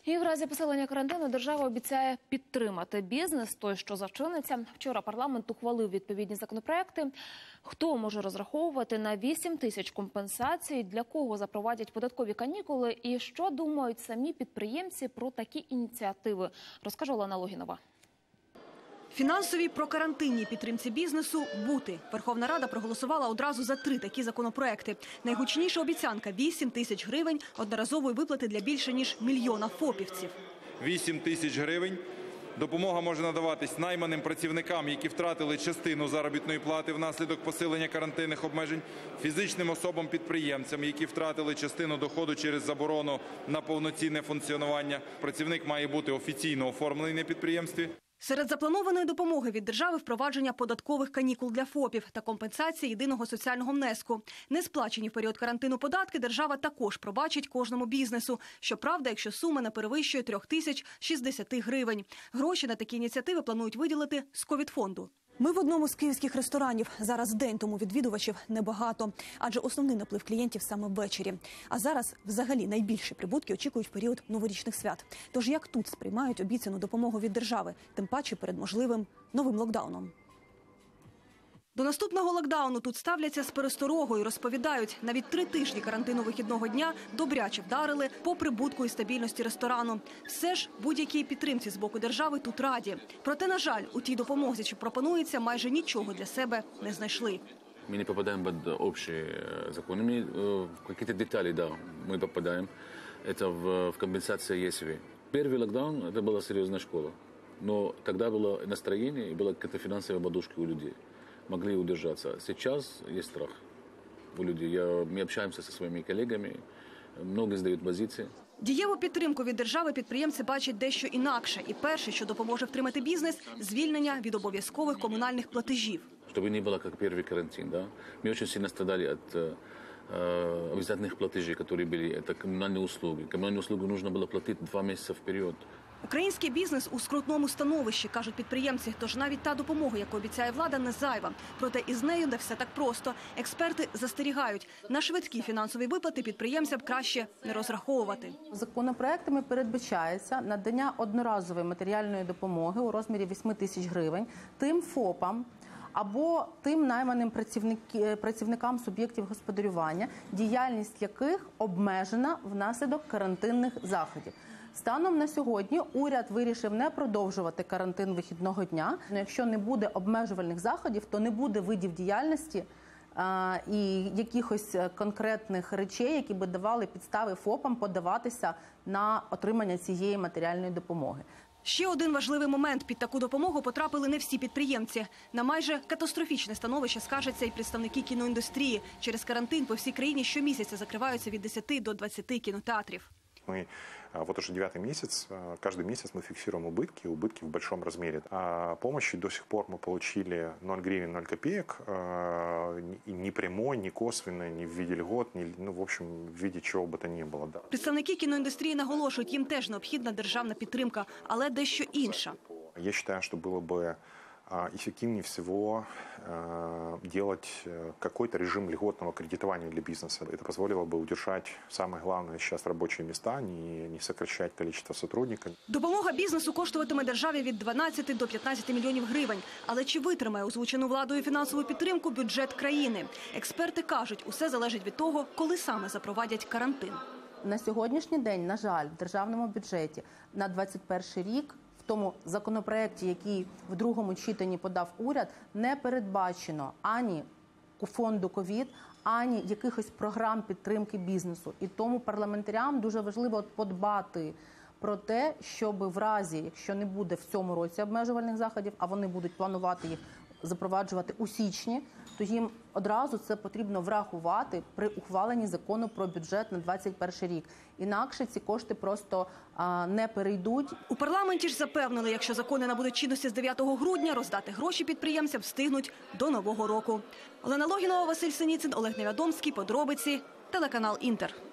І в разі посилення карантину держава обіцяє підтримати бізнес, той, що зачиниться. Вчора парламент ухвалив відповідні законопроекти. Хто може розраховувати на 8 тисяч компенсацій, для кого запровадять податкові канікули і що думають самі підприємці про такі ініціативи, розкаже Олена Логінова. Фінансовій прокарантинній підтримці бізнесу – бути. Верховна Рада проголосувала одразу за 3 такі законопроекти. Найгучніша обіцянка – 8 тисяч гривень одноразової виплати для більше ніж мільйона ФОПівців. 8 тисяч гривень. Допомога може надаватись найманим працівникам, які втратили частину заробітної плати внаслідок посилення карантинних обмежень, фізичним особам-підприємцям, які втратили частину доходу через заборону на повноцінне функціонування. Працівник має бути офіційно оформлений на підприємстві. Серед запланованої допомоги від держави впровадження податкових канікул для ФОПів та компенсації єдиного соціального внеску. Несплачені в період карантину податки держава також пробачить кожному бізнесу. Щоправда, якщо сума не перевищує 3060 гривень. Гроші на такі ініціативи планують виділити з ковід-фонду. Ми в одному з київських ресторанів. Зараз день, тому відвідувачів небагато. Адже основний наплив клієнтів саме ввечері. А зараз взагалі найбільші прибутки очікують в період новорічних свят. Тож як тут сприймають обіцяну допомогу від держави, тим паче перед можливим новим локдауном? До наступного локдауну тут ставляться з пересторогою, розповідають. Навіть 3 тижні карантину вихідного дня добряче вдарили по прибутку і стабільності ресторану. Все ж будь-якій підтримці з боку держави тут раді. Проте, на жаль, у тій допомозі, що пропонується, майже нічого для себе не знайшли. Мы не попадаем под общие законы. В какие-то детали, да, мы попадаем. Это в компенсации ЕСВ. Первый локдаун – это была серьезная школа. Но тогда было настроение и была какая-то финансовая подушка у людей. Могли удержаться. Сейчас есть страх у людей. Мы общаемся со своими коллегами, многие сдают позиции. Дієву підтримку від держави підприємці бачать дещо інакше. І перше, що допоможе втримати бізнес – звільнення від обов'язкових комунальних платежів. Чтобы не было как первый карантин, да? Мы очень сильно страдали от обязательных платежей, которые были. Это коммунальные услуги. Коммунальные услуги нужно было платить 2 месяца вперед. Український бізнес у скрутному становищі, кажуть підприємці. Тож навіть та допомога, яку обіцяє влада, не зайва. Проте із нею не все так просто. Експерти застерігають. На швидкі фінансові виплати підприємцям краще не розраховувати. Законопроектами передбачається надання одноразової матеріальної допомоги у розмірі 8 тисяч гривень тим ФОПам, або тим найманим працівникам суб'єктів господарювання, діяльність яких обмежена внаслідок карантинних заходів. Станом на сьогодні уряд вирішив не продовжувати карантин вихідного дня. Якщо не буде обмежувальних заходів, то не буде видів діяльності і якихось конкретних речей, які би давали підстави ФОПам подаватися на отримання цієї матеріальної допомоги. Ще один важливий момент. Під таку допомогу потрапили не всі підприємці. На майже катастрофічне становище скаржаться і представники кіноіндустрії. Через карантин по всій країні щомісяця закриваються від 10 до 20 кінотеатрів. Мы вот уже 9-й месяц, каждый месяц мы фиксируем убытки в большом размере. А помощи до сих пор мы получили 0 гривен, 0 копеек, ни прямой, ни косвенной, ни в виде льгот, в общем, в виде чого би то не було. Да. Представники кіноіндустрії наголошують, їм теж необхідна державна підтримка, але дещо інша. Я вважаю, що було б эффективнее всего делать какой-то режим льготного кредитования для бизнеса. Это позволило бы удержать самое главное сейчас рабочие места, не сокращать количество сотрудников. Допомога бізнесу коштуватиме державі від 12 до 15 мільйонів гривень. Але чи витримає озвучену владою фінансову підтримку бюджет країни? Експерти кажуть, усе залежить від того, коли саме запровадять карантин. На сьогоднішній день, на жаль, в державному бюджеті на 2021 рік в тому законопроекті, який в другому читанні подав уряд, не передбачено ані фонду ковід, ані якихось програм підтримки бізнесу. І тому парламентарям дуже важливо подбати про те, щоб в разі, якщо не буде в цьому році обмежувальних заходів, а вони будуть планувати їх запроваджувати у січні, то їм одразу це потрібно врахувати при ухваленні закону про бюджет на 2021 рік. Інакше ці кошти просто не перейдуть. У парламенті ж запевнили, якщо закони набудуть чинності з 9 грудня, роздати гроші підприємцям встигнуть до Нового року. Олена Логінова, Василь Синіцин, Олег Невядомський, подробиці, телеканал Інтер.